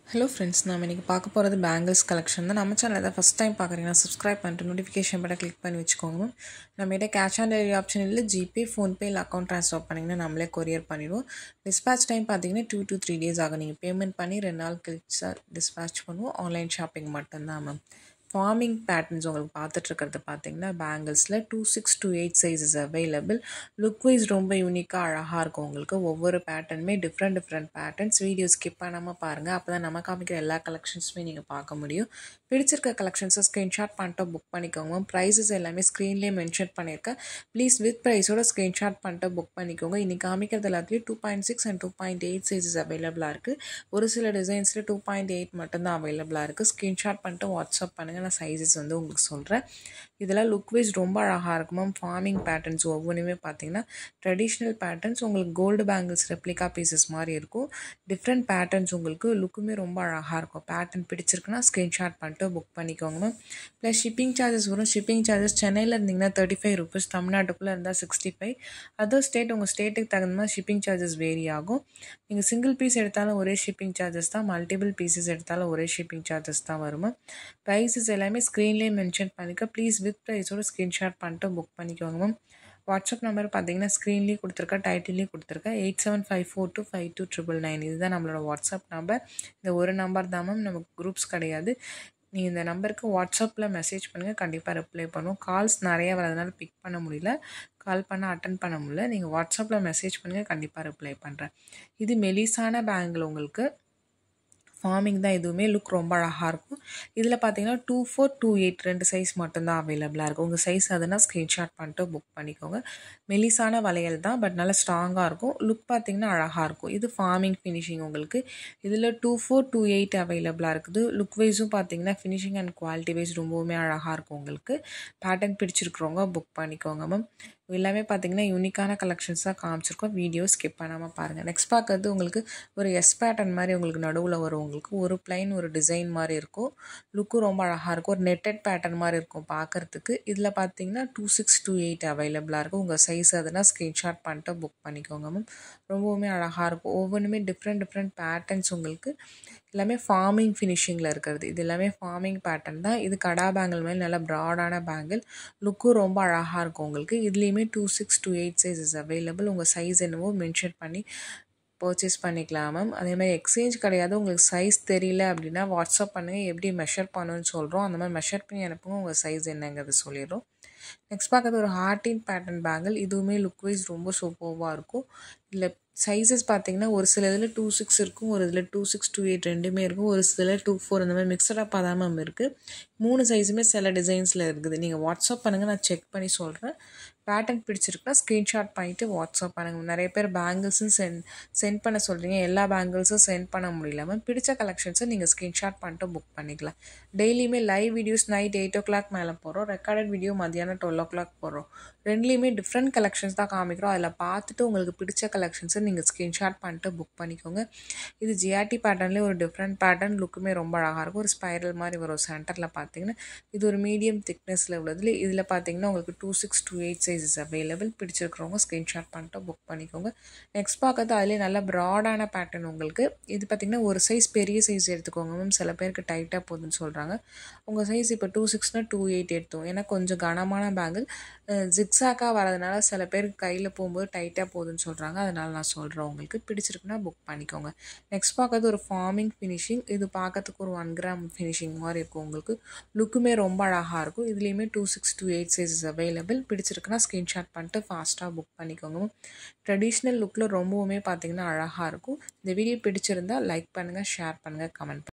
Hello friends, நான் இன்னைக்கு பார்க்க போகிறது bangles collection தான். நம்ம சேனல் ஏதாவது ஃபஸ்ட் டைம் பார்க்குறீங்கன்னா சப்ஸ்கிரைப் பண்ணிட்டு நோட்டிஃபிகேஷன் பட்டன் கிளிக் பண்ணி வச்சுக்கோங்க. நம்மகிட்ட கேஷ் ஆன் டெலிவரி ஆப்ஷன் இல்லை, ஜிபே ஃபோன்பே இல்லை அக்கௌண்ட் ட்ரான்ஸ்ஃபர் பண்ணிங்கன்னா நம்மளே கொரியர் பண்ணிடுவோம். டிஸ்பேச் டைம் பார்த்தீங்கன்னா 2 to 3 days ஆகும். நீங்கள் பேமெண்ட் பண்ணி 2 நாள் கழிச்சு டிஸ்பேச் பண்ணுவோம். ஆன்லைன் ஷாப்பிங் மட்டும்தான் மேம். ஃபார்மிங் பேட்டர்ன்ஸ் உங்களுக்கு பார்த்துட்ருக்கிறது பார்த்தீங்கன்னா பேங்கிள்ஸில் 26 to 8 sizes available. Look wise ரொம்ப யூனிக்காக அழகாக இருக்கும். உங்களுக்கு ஒவ்வொரு பேட்டர்னுமே டிஃப்ரெண்ட் பேட்டர்ன்ஸ். வீடியோ ஸ்கிப் பண்ணாமல் பாருங்கள், அப்போ தான் நம்ம காமிக்கிற எல்லா கலெக்ஷன்ஸுமே நீங்கள் பார்க்க முடியும். பிடிச்சிருக்க கலெக்ஷன்ஸை ஸ்க்ரீன்ஷாட் பண்ணிட்டு புக் பண்ணிக்கோங்க. ப்ரைஸஸ் எல்லாமே ஸ்க்ரீன்லேயே மென்ஷன் பண்ணியிருக்கேன். ப்ளீஸ் வித் ப்ரைஸோட ஸ்க்ரீன்ஷாட் பண்ணிட்டு புக் பண்ணிக்கோங்க. இன்றைக்கி காமிக்கிறது எல்லாத்துலேயும் 2.6 and 2.8 சைஸஸ் அவைலபிளாக இருக்குது. ஒரு சில டிசைன்ஸில் 2.8 மட்டும்தான் அவைலபிளாக இருக்குது. ஸ்க்ரீன்ஷாட் பண்ணிட்டு வாட்ஸ்அப் பண்ணுங்கள், நான் சைஸஸ் உங்களுக்கு சொல்கிறேன். இதெல்லாம் லுக் வைஸ் ரொம்ப அழகாக இருக்கும் மேம். ஃபார்மிங் பேட்டர்ன்ஸ் ஒவ்வொன்றுமே பார்த்தீங்கன்னா ட்ரெடிஷ்னல் பேட்டர்ன்ஸ், உங்களுக்கு கோல்டு பேங்கிள்ஸ் ரெப்ளிகா பீசஸ் மாதிரி இருக்கும். டிஃப்ரெண்ட் பேட்டர்ன்ஸ் உங்களுக்கு லுக்குமே ரொம்ப அழகாக இருக்கும். பேட்டர்ன் பிடிச்சிருக்குன்னா ஸ்க்ரீன்ஷாட் பண்ணிட்டு புக் பண்ணிக்கோங்க மேம். ப்ளஸ் ஷிப்பிங் சார்ஜஸ் வரும். ஷிப்பிங் சார்ஜஸ் சென்னையில் இருந்தீங்கன்னா 35 rupees, தமிழ்நாட்டுக்குள்ளே இருந்தால் 65. அதர் ஸ்டேட் உங்கள் ஸ்டேட்டுக்கு தகுந்த மாதிரி ஷிப்பிங் சார்ஜஸ் வேரி ஆகும். நீங்கள் சிங்கிள் பீஸ் எடுத்தாலும் ஒரே ஷிப்பிங் சார்ஜஸ் தான், மல்டிபிள் பீசஸ் எடுத்தாலும் ஒரே ஷிப்பிங் சார்ஜஸ் தான் வரும். ப்ரைஸஸ் எல்லாமே ஸ்க்ரீன்லேயே மென்ஷன் பண்ணிக்க. ப்ளீஸ் வித் ப்ரைஸோட ஸ்க்ரீன்ஷாட் பண்ணிட்டு புக் பண்ணிக்கோங்க மேம். வாட்ஸ்அப் நம்பர் பார்த்தீங்கன்னா ஸ்க்ரீன்லேயே கொடுத்துருக்கேன், டைட்டில்லேயே கொடுத்துருக்கேன். 8754252999. இதுதான் நம்மளோட வாட்ஸ்அப் நம்பர். இந்த ஒரு நம்பர் தான் மேம், நமக்கு குரூப்ஸ் கிடையாது. நீங்கள் இந்த நம்பருக்கு வாட்ஸ்அப்பில் மெசேஜ் பண்ணுங்கள், கண்டிப்பாக ரிப்ளை பண்ணுவோம். கால்ஸ் நிறையா வரதுனால பிக் பண்ண முடியல, கால் பண்ண அட்டன் பண்ண முடியல. நீங்கள் வாட்ஸ்அப்பில் மெசேஜ் பண்ணுங்கள், கண்டிப்பாக ரிப்ளை பண்ணுறேன். இது மெலிசான பேங்கிள், உங்களுக்கு ஃபார்மிங் தான். இதுவுமே லுக் ரொம்ப அழகாக இருக்கும். இதில் பார்த்தீங்கன்னா 24, 28 2 சைஸ் மட்டும்தான் அவைலபிளாக இருக்கும். உங்கள் சைஸ் அதுனா ஸ்க்ரீன்ஷாட் பண்ணிட்டு புக் பண்ணிக்கோங்க. மெலிசான வளையல் தான், பட் நல்லா ஸ்ட்ராங்காக இருக்கும். லுக் பார்த்தீங்கன்னா அழகாக இருக்கும். இது ஃபார்மிங் ஃபினிஷிங் உங்களுக்கு. இதில் 24, 28 அவைலபிளாக இருக்குது. லுக் வைஸும் பார்த்தீங்கன்னா ஃபினிஷிங் அண்ட் குவாலிட்டி வைஸ் ரொம்பவுமே அழகாக இருக்கும். உங்களுக்கு பேட்டர்ன் பிடிச்சிருக்கிறவங்க புக் பண்ணிக்கோங்க மேம். எல்லாமே பார்த்தீங்கன்னா யூனிக்கான கலெக்ஷன்ஸ் தான் காமிச்சிருக்கோம். வீடியோ ஸ்கிப் பண்ணாமல் பாருங்கள். நெக்ஸ்ட் பார்க்கறது உங்களுக்கு ஒரு எஸ் பேட்டர்ன் மாதிரி உங்களுக்கு நடுவில் வரும். உங்களுக்கு ஒரு பிளைன் ஒரு டிசைன் மாதிரி இருக்கும். லுக்கும் ரொம்ப அழகாக இருக்கும். ஒரு நெட்டட் பேட்டர்ன் மாதிரி இருக்கும் பார்க்குறதுக்கு. இதில் பார்த்தீங்கன்னா 26 to 8 அவைலபிளாக இருக்கும். உங்கள் சைஸ் அதுனா ஸ்க்ரீன்ஷாட் பண்ணிட்டு புக் பண்ணிக்கோங்க மேம். ரொம்பவுமே அழகாக இருக்கும். ஒவ்வொன்றுமே டிஃப்ரெண்ட் பேட்டர்ன்ஸ் உங்களுக்கு. எல்லாமே ஃபார்மிங் ஃபினிஷிங்கில் இருக்கிறது. இது எல்லாமே ஃபார்மிங் பேட்டர்ன் தான். இது கடா பேங்கிள் மாதிரி நல்லா ப்ராடான பேங்கிள். லுக்கும் ரொம்ப அழகாக இருக்கும் உங்களுக்கு. இதுலேயுமே 26 to 8 சைஸஸ் அவைலபிள். உங்கள் சைஸ் என்னவோ மென்ஷன் பண்ணி பர்ச்சேஸ் பண்ணிக்கலாம் மேம். அதேமாதிரி எக்ஸ்சேஞ்ச் கிடையாது. உங்களுக்கு சைஸ் தெரியல அப்படின்னா வாட்ஸ்அப் பண்ணுங்கள், எப்படி மெஷர் பண்ணணும்னு சொல்கிறோம். அந்த மாதிரி மெஷர் பண்ணி அனுப்புங்க, உங்கள் சைஸ் என்னங்கிறது சொல்லிடுறோம். நெக்ஸ்ட் பார்க்குறது ஒரு ஹார்டின் பேட்டர்ன் பேங்கிள். இதுவுமே லுக் வைஸ் ரொம்ப சூப்பராக இருக்கும். இதில் சைஸஸ் பார்த்தீங்கன்னா ஒரு சில இதில் 26 இருக்கும், ஒரு இதில் 26 to 8 ரெண்டுமே இருக்கும், ஒரு சில 24 அந்த மாதிரி மிக்சடாக தான் மேம் இருக்குது. 3 சைஸுமே சில டிசைன்ஸில் இருக்குது. நீங்கள் வாட்ஸ்அப் பண்ணுங்கள், நான் செக் பண்ணி சொல்கிறேன். பேட்டர்ன் பிடிச்சிருக்குன்னா ஸ்க்ரீன்ஷாட் பண்ணிவிட்டு வாட்ஸ்அப் பண்ணுங்கள். நிறைய பேர் பேங்கிள்ஸும் சென்ட் பண்ண சொல்கிறீங்க. எல்லா பேங்கிள்ஸும் சென்ட் பண்ண முடியல மேம். பிடிச்ச கலெக்ஷன்ஸை நீங்கள் ஸ்க்ரீன்ஷாட் பண்ணிட்டு புக் பண்ணிக்கலாம். டெய்லியுமே லைவ் வீடியோஸ் நைட் 8 o'clock மேலே போகிறோம். ரெக்கார்டட் வீடியோ மதியானம் 12 o'clock போடுறோம். ரெண்டுலேயுமே டிஃப்ரெண்ட் கலெக்ஷன்ஸ் தான் காமிக்கிறோம். அதில் பார்த்துட்டு உங்களுக்கு பிடிச்ச கலெக்ஷன்ஸை நீங்கள் ஸ்க்ரீன்ஷாட் பண்ணிட்டு புக் பண்ணிக்கோங்க. இது ஜிஆர்டி பேட்டர்ன்லேயே ஒரு டிஃப்ரெண்ட் பேட்டர்ன். லுக்குமே ரொம்ப அழகாக இருக்கும். ஒரு ஸ்பைரல் மாதிரி வரும் சென்டரில் பார்த்தீங்கன்னா. இது ஒரு மீடியம் திக்னஸில் உள்ளதில். இதில் பார்த்தீங்கன்னா உங்களுக்கு 26 to 8 சைஸஸ் அவைலபிள். பிடிச்சிருக்கிறவங்க ஸ்க்ரீன்ஷாட் பண்ணிட்டு புக் பண்ணிக்கோங்க. நெக்ஸ்ட் பார்க்கறது அதிலே நல்ல ப்ராடான பேட்டர்ன் உங்களுக்கு. இது பார்த்திங்கன்னா ஒரு சைஸ் பெரிய சைஸ் எடுத்துக்கோங்க மேம். சில பேருக்கு டைட்டாக போகுதுன்னு சொல்கிறாங்க. உங்கள் சைஸ் இப்போ 26னா 28 எடுத்தோம். ஏன்னா கொஞ்சம் கனமான பேங்கிள் ஜிக்ஸாக்காக வரதுனால சில பேருக்கு கையில் போகும்போது டைட்டாக போகுதுன்னு சொல்கிறாங்க. அதனால் நான் சொல்கிறேன், உங்களுக்கு பிடிச்சிருக்குன்னா புக் பண்ணிக்கோங்க. நெக்ஸ்ட் பார்க்கறது ஒரு ஃபார்மிங் ஃபினிஷிங். இது பார்க்கறதுக்கு ஒரு 1 gram ஃபினிஷிங் மாதிரி இருக்கும். உங்களுக்கு லுக்குமே ரொம்ப அழகாக இருக்கும். இதுலேயுமே 26 to 8 சைஸஸ் அவைலபிள். பிடிச்சிருக்குன்னா ஸ்க்ரீன்ஷாட் பண்ணிட்டு ஃபாஸ்ட்டாக புக் பண்ணிக்கோங்க. ட்ரெடிஷ்னல் லுக்கில் ரொம்பவுமே பார்த்தீங்கன்னா அழகாக இருக்கும். இந்த வீடியோ பிடிச்சிருந்தால் லைக் பண்ணுங்கள், ஷேர் பண்ணுங்கள், கமெண்ட் பண்ணுங்கள்.